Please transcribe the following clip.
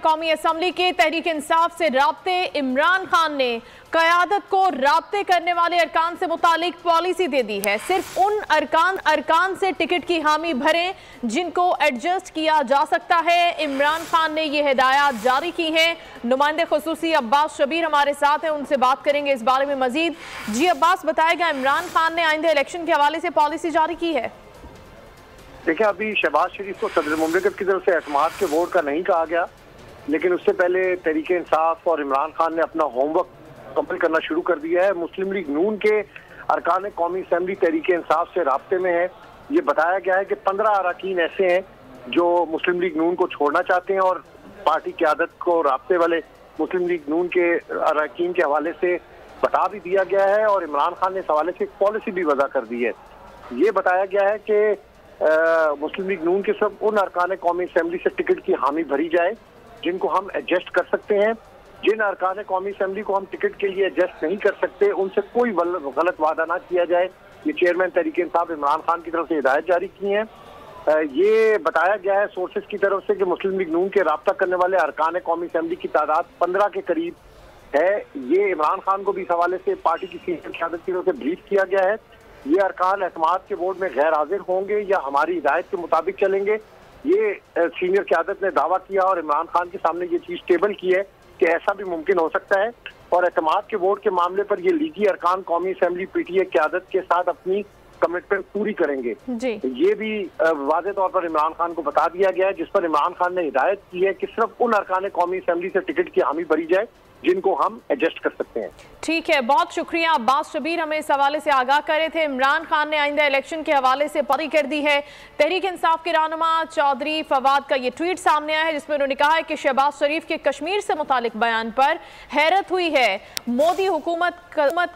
कौमी असम्बली के तहरीक इंसाफ से राब्ते। इमरान खान ने क़यादत को राब्ते करने वाले अरकान से मुतालिक पॉलिसी दे दी है। सिर्फ उन अरकान से टिकट की हामी भरें जिनको एडजस्ट किया जा सकता है। इमरान खान ने ये हिदायत जारी की हैं। नुमाइंदे खुसूसी अब्बास शबीर हमारे साथ हैं, उनसे बात करेंगे इस बारे में मजीद। जी अब्बास, बताएगा इमरान खान ने आइंदे इलेक्शन के हवाले से पॉलिसी जारी की है? देखिए, अभी शहबाज शरीफ को सदर मुमलिकत की तरफ से एतमाद के वोट का नहीं कहा गया, लेकिन उससे पहले तहरीक इंसाफ और इमरान खान ने अपना होमवर्क मुकम्मल करना शुरू कर दिया है। मुस्लिम लीग नून के अरकान कौमी असम्बली तहरीक इंसाफ से राब्ते में है। ये बताया गया है कि 15 अरकान ऐसे हैं जो मुस्लिम लीग नून को छोड़ना चाहते हैं और पार्टी क़यादत को राब्ते वाले मुस्लिम लीग नून के अरकान के हवाले से बता भी दिया गया है और इमरान खान ने इस हवाले से एक पॉलिसी भी वज़ा कर दी है। ये बताया गया है कि मुस्लिम लीग नून के सब उन अरकान कौमी असम्बली से टिकट की हामी भरी जाए जिनको हम एडजस्ट कर सकते हैं। जिन अरकान कौमी असम्बली को हम टिकट के लिए एडजस्ट नहीं कर सकते उनसे कोई गलत वादा ना किया जाए। ये चेयरमैन तहरीक इंसाफ इमरान खान की तरफ से हिदायत जारी की है। ये बताया गया है सोर्सेज की तरफ से कि मुस्लिम लीग नून के राब्ता करने वाले अरकान कौमी असम्बली की तादाद 15 के करीब है। ये इमरान खान को भी इस हवाले से पार्टी की सीनियर क़यादत की तरफ से ब्रीफ किया गया है। ये अरकान एतमाद के वोट में गैर हाजिर होंगे या हमारी हिदायत के मुताबिक चलेंगे, ये सीनियर क़यादत ने दावा किया और इमरान खान के सामने ये चीज टेबल की है कि ऐसा भी मुमकिन हो सकता है। और एतमाद के वोट के मामले पर ये लीगी अरकान कौमी असम्बली PTI क़यादत के साथ अपनी कमिटमेंट पूरी करेंगे। ये भी वाज़े तौर पर इमरान खान को बता दिया गया है, जिस पर इमरान खान ने हिदायत की है कि सिर्फ उन अरकान कौमी असम्बली से टिकट की हामी भरी जाए जिनको हम एडजस्ट कर सकते हैं। ठीक है, बहुत शुक्रिया अब्बास शबीर, हमें इस हवाले से आगाह कर रहे थे। इमरान खान ने आइंदा इलेक्शन के हवाले से परी कर दी है। तहरीक इंसाफ के रहनुमा चौधरी फवाद का ये ट्वीट सामने आया है जिसमें उन्होंने कहा है कि शहबाज शरीफ के कश्मीर से मुतालिक बयान पर हैरत हुई है। मोदी हुकूमत